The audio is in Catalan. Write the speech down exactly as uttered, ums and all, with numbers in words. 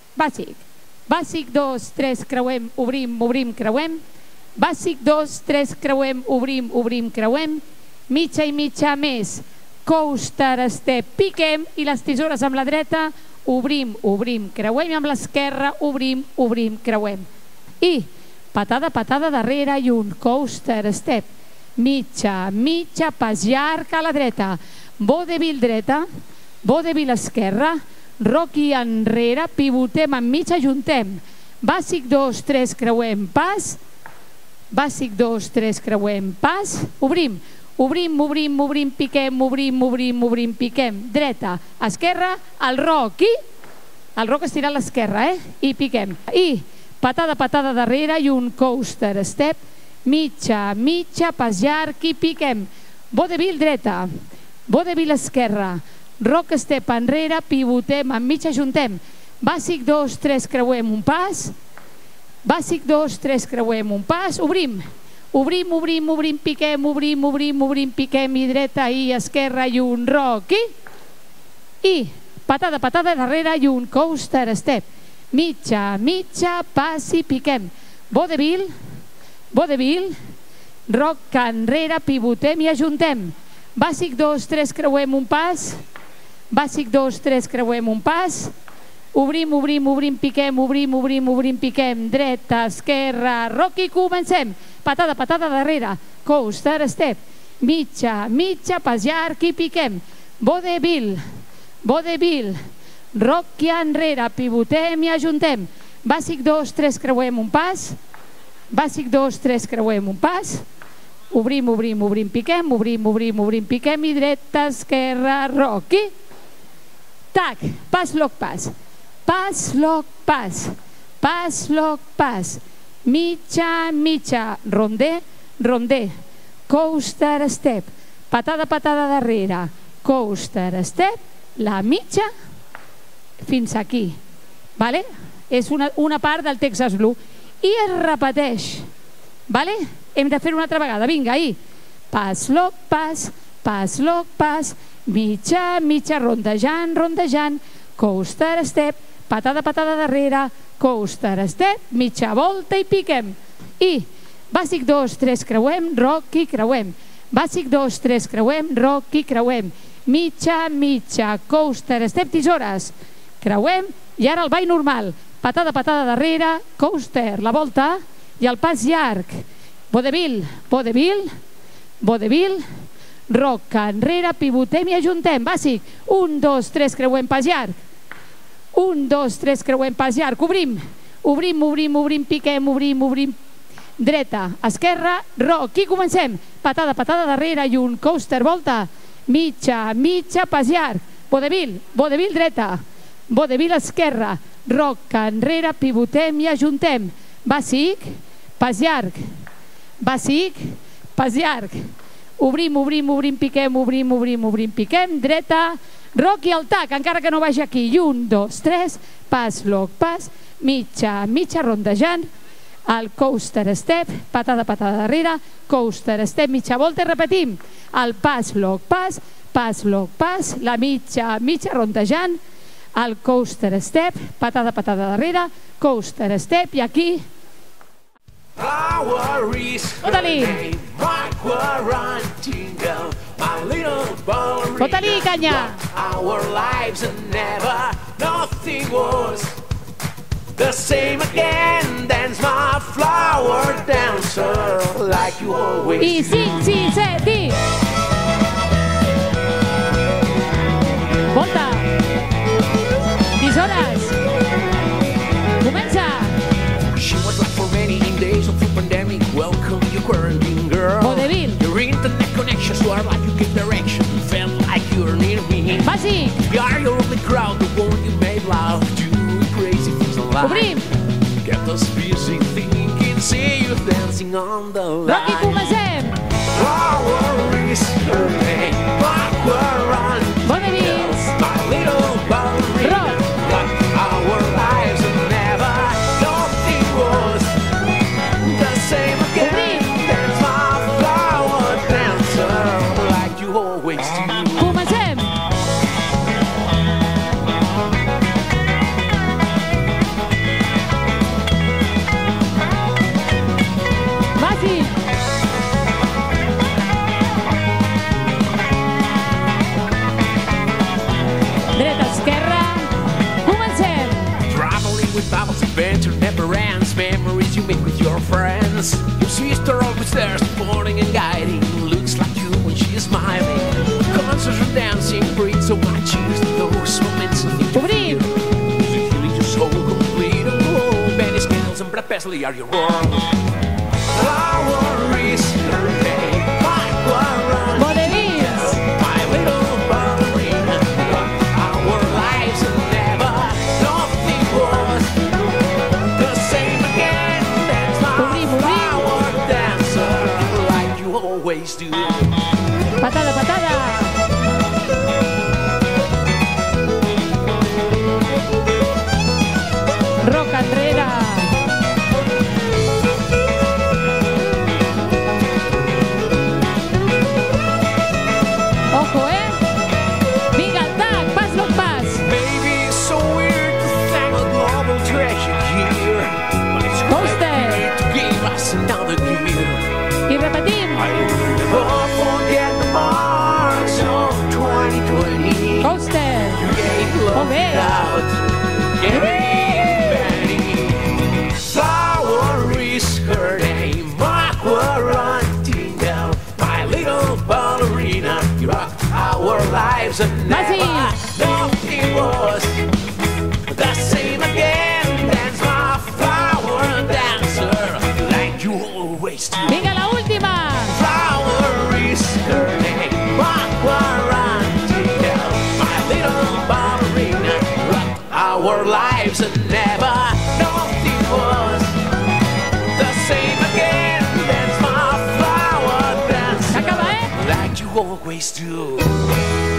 bàsic. Bàsic, dos, tres, creuem, obrim, obrim, creuem. Bàsic, dos, tres, creuem, obrim, obrim, creuem. Mitja i mitja més. Coaster, step, piquem. I les tisores amb la dreta, obrim, obrim, creuem. I amb l'esquerra, obrim, obrim, creuem. I patada, patada darrere i un coaster, step. Mitja, mitja, pas llarg a la dreta. Vodevil dreta, vodevil esquerra. Rocky enrere, pivotem en mig, ajuntem. Bàsic, dos, tres, creuem, pas. Bàsic, dos, tres, creuem, pas. Obrim, obrim, obrim, obrim, piquem, obrim, obrim, obrim, piquem. Dreta, esquerra, el Rocky. El Rocky estira a l'esquerra, eh? I piquem. I patada, patada darrere i un coaster, step. Mitja, mitja, pas llarg i piquem. Vodevil dreta, vodevil esquerra. Rock step enrere, pivotem, en mig ajuntem. Bàsic, dos, tres, creuem un pas. Bàsic, dos, tres, creuem un pas. Obrim, obrim, obrim, obrim, piquem, obrim, obrim, obrim, piquem, i dreta i esquerra i un Rocky. I patada, patada darrere i un coaster step. Mitja, mitja, pas i piquem. Vodevil, vodevil, rock enrere, pivotem i ajuntem. Bàsic, dos, tres, creuem un pas. Bàsic, dos, tres, creuem un pas. Obrim, obrim, obrim, piquem, obrim, obrim, obrim, piquem. Dreta, esquerra, Rocky, comencem. Patada, patada darrere, coaster, step. Mitja, mitja, pas llarg i piquem. Vodevil, vodevil, Rocky enrere, pivotem i ajuntem. Bàsic, dos, tres, creuem un pas. Bàsic, dos, tres, creuem un pas. Obrim, obrim, obrim, piquem, obrim, obrim, obrim, piquem, i dreta, esquerra, Rocky. Tac, pas, lock, pas. Pas, lock, pas. Pas, lock, pas. Mitja, mitja, rondé, rondé. Coaster, step. Patada, patada darrere. Coaster, step. La mitja fins aquí. Vale? És una, una part del Texas Blue. I es repeteix. Vale? Hem de fer una altra vegada. Vinga, ahí. Pas, lock, pas. Pas, lock, pas. Mitja, mitja, rondejant, rondejant. Coaster, step. Patada, patada darrere. Coaster, step. Mitja volta i piquem. I bàsic, dos, tres, creuem. Rocky, creuem. Bàsic, dos, tres, creuem. Rocky, creuem. Mitja, mitja, coaster, step, tisores. Creuem. I ara el ball normal. Patada, patada darrere. Coaster, la volta. I el pas llarg. Vodevil, vodevil, vodevil, rock enrere, pivotem i ajuntem. Bàsic, un, dos, tres, creuem, pas llarg. Un, dos, tres, creuem, pas llarg. Obrim, obrim, obrim, obrim, piquem, obrim, obrim. Dreta, esquerra, rock. I comencem. Patada, patada darrere i un coaster, volta. Mitja, mitja, pas llarg. Vodevil, vodevil dreta. Vodevil esquerra. Rock enrere, pivotem i ajuntem. Bàsic, pas llarg. Bàsic, pas llarg. Obrim, obrim, obrim, piquem, obrim, obrim, obrim, piquem. Dreta, rock i el tac, encara que no vagi aquí. I un, dos, tres, pas, lock, pas. Mitja, mitja, rondejant. El coaster step, patada, patada darrere. Coaster step, mitja volta i repetim. El pas, lock, pas. Pas, lock, pas. La mitja, mitja, rondejant. El coaster step, patada, patada darrere. Coaster step i aquí... Fota-li! Fota-li, canya! The same again, dance my flower dancer like you always do. I cinc, sis, set, i... Volta! Tisores! Comença! She was up for many days of the pandemic. Welcome you quarantine girl. Vodevil. Your internet connection swore like you give direction. Felt like you're near me. Bàsic. We are your only crowd, the one you made love to. Crazy things alive. Obrim. Get us busy thinking, see you dancing on the line. Rocky, comencem. Flower is her name. Backward run. Vodevil. My little ballerina. Rock. Like our lives and never. Nothing was the same again. Obrim. Dance my flower dancer like you always do. Comencem. friends. Your sister always there supporting and guiding. Looks like you when she is smiling. Concerts and dancing brings so much cheers to those moments of Obrim. music healing your soul complete. Oh, Benny Scales and Brad Paisley are your world. Flower is her name. My one Vodevils. my little ballerina. Our lives are never nothing was the same again. That's my Obrim, obrim. flower dancer, like you always do. Patada, patada. Rock Andrera. Ojo, eh? Vinga, el tac, pas lo pas. Maybe it's so weird to thank a global treasure here, but it's Coaster. great to give us another year. I repetim. I'll never forget the march of twenty twenty. Coaster. You gave love Molt bé. without giving. Flower is her name. Mark were running down. My little ballerina, you rocked our lives and never Massive. nothing was the same again. Dance my flower dancer, like you always do. Vinga, la última. Flower is her name. Mark were running down. My little ballerina, rocked our lives and never nothing was the same again. Dance my flower dancer, S'acaba, eh? like you always do.